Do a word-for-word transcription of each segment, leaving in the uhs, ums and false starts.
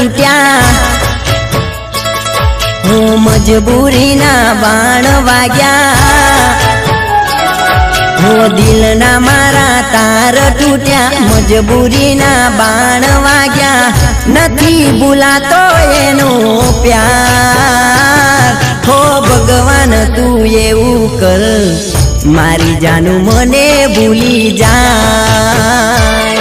तूट्या हो मजबूरी ना बाण वाग्या हो दिल ना मारा तार तूट्या मजबूरी ना बाण वाग्या नथी भूलातो एनो प्यार हो भगवान तू एवुं कर मारी जानू मने भूली जाय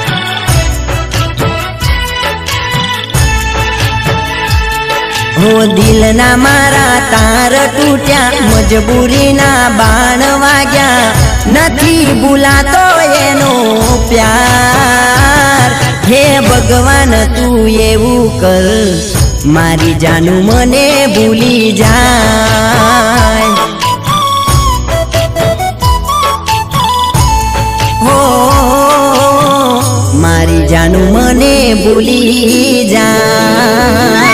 हो दिल ना मारा तार तूट्या मजबूरी ना बाण वाग्या नथी भूलातो एनो प्यार हे भगवान तू एवुं कर मारी जानू मने भूली जाय हो मारी जानू मने भूली जाय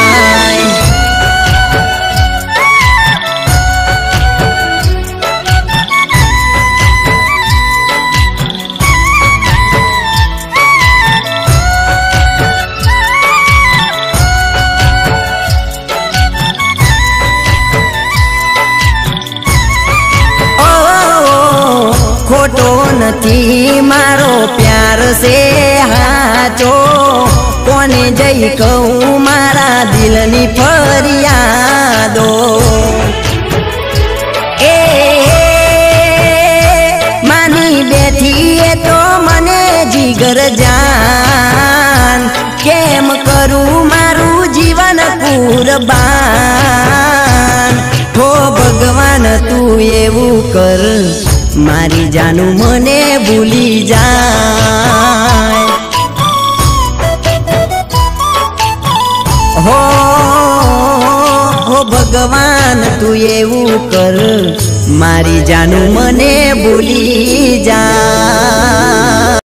खोटो नथी मारो प्यार से हाचो कोने जई कहूं मारा दिलनी फरियादो ए मानी बैठी है तो मने जिगर जान केम करूं मारू जीवन कुर्बान हो भगवान तू एवुं कर मारी जानू मने भूली जाय हो हो भगवान तू एवुं कर मारी जानू मने भूली जाय।